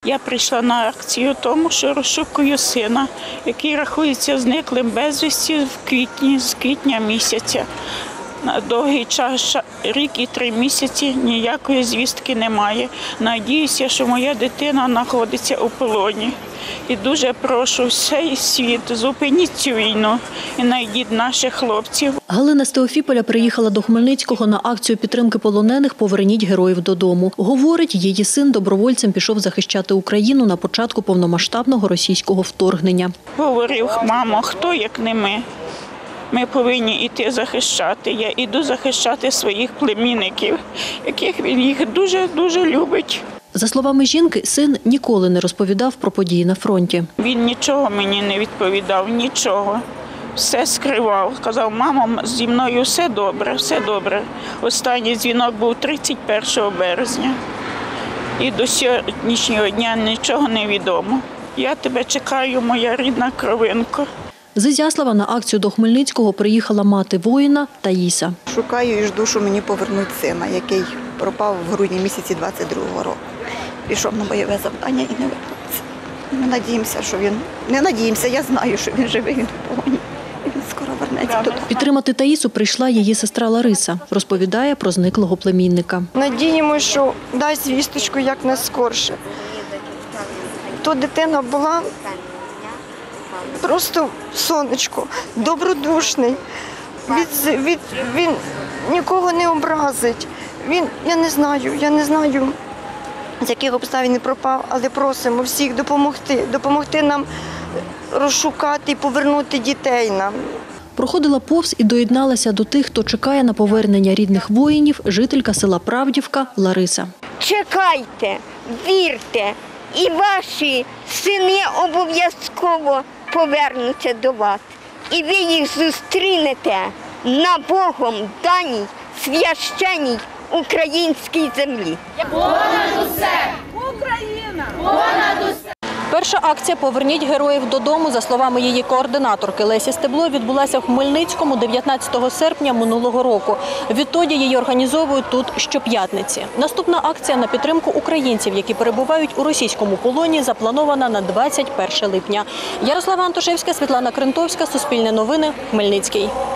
Я прийшла на акцію тому, що розшукую сина, який рахується зниклим безвісті з квітня місяця. На довгий час, рік і 3 місяці, ніякої звістки немає. Надіюся, що моя дитина знаходиться у полоні. І дуже прошу всей світ, зупиніть цю війну і знайдіть наших хлопців. Галина з Теофіполя приїхала до Хмельницького на акцію підтримки полонених «Поверніть героїв додому». Говорить, її син добровольцем пішов захищати Україну на початку повномасштабного російського вторгнення. Говорив: мамо, хто як не ми? Ми повинні йти захищати. Я йду захищати своїх племінників, яких він їх дуже любить. За словами жінки, син ніколи не розповідав про події на фронті. Він нічого мені не відповідав, нічого. Все скривав. Казав: мамо, зі мною все добре, все добре. Останній дзвінок був 31 березня. І до сьогоднішнього дня нічого не відомо. Я тебе чекаю, моя рідна кровинко. З Ізяслава на акцію до Хмельницького приїхала мати воїна Таїса. Шукаю і жду, що мені повернуть сина, який пропав в грудні місяці 22-го року. Пішов на бойове завдання і не вернувся. Ми надіємося, що він... Не надіємося, я знаю, що він живий, він в полоні. І він скоро вернеться додому. Підтримати Таїсу прийшла її сестра Лариса. Розповідає про зниклого племінника. Надіємося, що дасть звісточку якнайскорше. То дитина була просто сонечко, добродушний. Він нікого не образить. Я не знаю, з яких обставин пропав, але просимо всіх допомогти нам розшукати і повернути дітей нам. Проходила повз і доєдналася до тих, хто чекає на повернення рідних воїнів, жителька села Правдівка Лариса. Чекайте, вірте, і ваші сини обов'язково повернуться до вас. І ви їх зустрінете на Богом даній священній українській землі. Понад усе! Україна! Понад усе! Перша акція «Поверніть героїв додому», за словами її координаторки Лесі Стебло, відбулася в Хмельницькому 19 серпня минулого року. Відтоді її організовують тут щоп'ятниці. Наступна акція на підтримку українців, які перебувають у російському полоні, запланована на 21 липня. Ярослава Антошевська, Світлана Крентовська, Суспільне новини, Хмельницький.